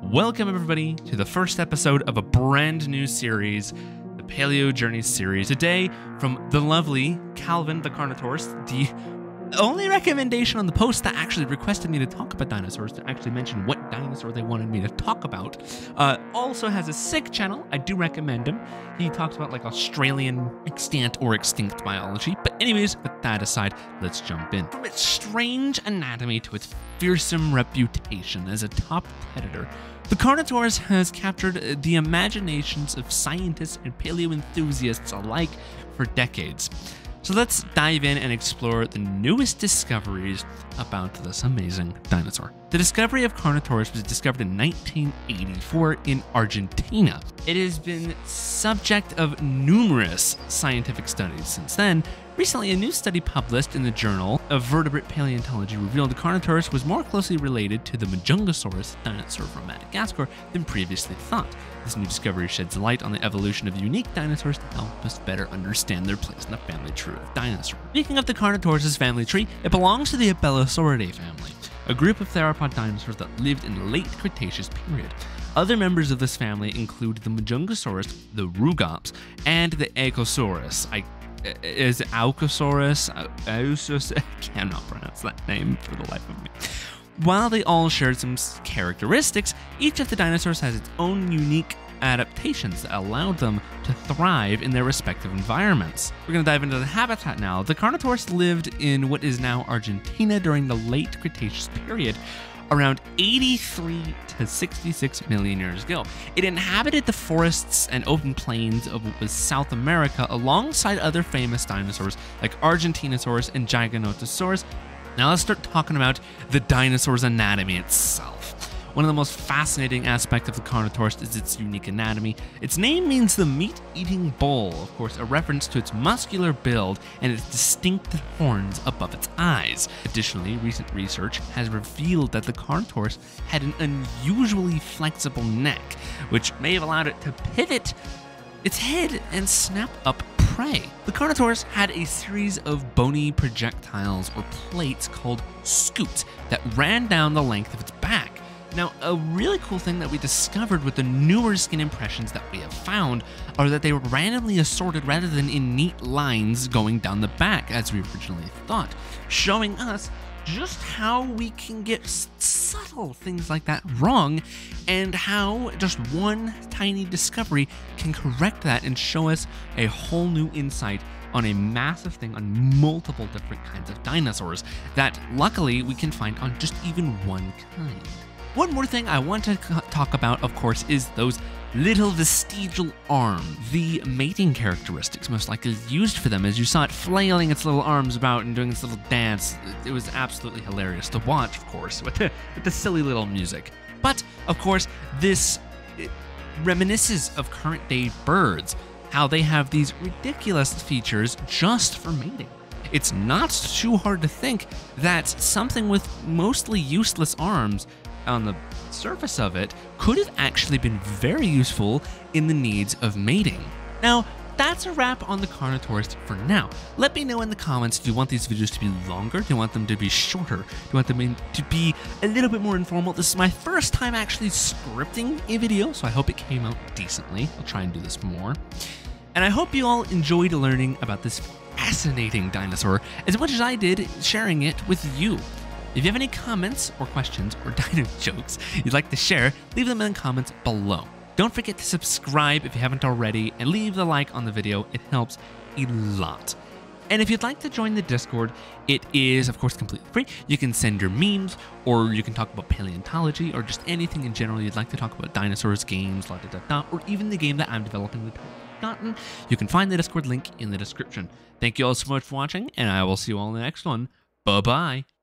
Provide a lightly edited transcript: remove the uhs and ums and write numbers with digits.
Welcome everybody to the first episode of a brand new series, the Paleo Journey series. Today, from the lovely Calvin the Carnotaurus, the only recommendation on the post that actually requested me to talk about dinosaurs, to actually mention what dinosaur they wanted me to talk about, also has a sick channel. I do recommend him. He talks about like Australian extant or extinct biology. But anyways, with that aside, let's jump in. From its strange anatomy to its fearsome reputation as a top predator, the Carnotaurus has captured the imaginations of scientists and paleo enthusiasts alike for decades. So let's dive in and explore the newest discoveries about this amazing dinosaur. The discovery of Carnotaurus was discovered in 1984 in Argentina. It has been subject of numerous scientific studies since then. Recently, a new study published in the Journal of Vertebrate Paleontology revealed the Carnotaurus was more closely related to the Majungasaurus dinosaur from Madagascar than previously thought. This new discovery sheds light on the evolution of unique dinosaurs to help us better understand their place in the family tree of dinosaurs. Speaking of the Carnotaurus' family tree, it belongs to the Abelosauridae family, a group of theropod dinosaurs that lived in the late Cretaceous period. Other members of this family include the Majungasaurus, the Rugops, and the Aecosaurus. Is Alcosaurus? I cannot pronounce that name for the life of me. While they all shared some characteristics, each of the dinosaurs has its own unique adaptations that allowed them to thrive in their respective environments. We're going to dive into the habitat now. The Carnotaurus lived in what is now Argentina during the late Cretaceous period, around 83 to 66 million years ago. It inhabited the forests and open plains of what was South America alongside other famous dinosaurs like Argentinosaurus and Giganotosaurus. Now let's start talking about the dinosaur's anatomy itself. One of the most fascinating aspects of the Carnotaurus is its unique anatomy. Its name means the meat-eating bull, of course, a reference to its muscular build and its distinct horns above its eyes. Additionally, recent research has revealed that the Carnotaurus had an unusually flexible neck, which may have allowed it to pivot its head and snap up prey. The Carnotaurus had a series of bony projectiles or plates called scutes that ran down the length of its back. Now, a really cool thing that we discovered with the newer skin impressions that we have found are that they were randomly assorted rather than in neat lines going down the back as we originally thought, showing us just how we can get subtle things like that wrong and how just one tiny discovery can correct that and show us a whole new insight on a massive thing on multiple different kinds of dinosaurs that luckily we can find on just even one kind. One more thing I want to talk about, of course, is those little vestigial arms, the mating characteristics most likely used for them, as you saw it flailing its little arms about and doing its little dance. It was absolutely hilarious to watch, of course, with the silly little music. But, of course, this reminisces of current-day birds, how they have these ridiculous features just for mating. It's not too hard to think that something with mostly useless arms on the surface of it could have actually been very useful in the needs of mating. Now, that's a wrap on the Carnotaurus for now. Let me know in the comments, do you want these videos to be longer? Do you want them to be shorter? Do you want them to be a little bit more informal? This is my first time actually scripting a video, so I hope it came out decently. I'll try and do this more. And I hope you all enjoyed learning about this fascinating dinosaur as much as I did sharing it with you. If you have any comments or questions or dino jokes you'd like to share, leave them in the comments below. Don't forget to subscribe if you haven't already and leave the like on the video. It helps a lot. And if you'd like to join the Discord, it is, of course, completely free. You can send your memes, or you can talk about paleontology, or just anything in general you'd like to talk about, dinosaurs, games, or even the game that I'm developing with Forgotten. You can find the Discord link in the description. Thank you all so much for watching, and I will see you all in the next one. Bye-bye.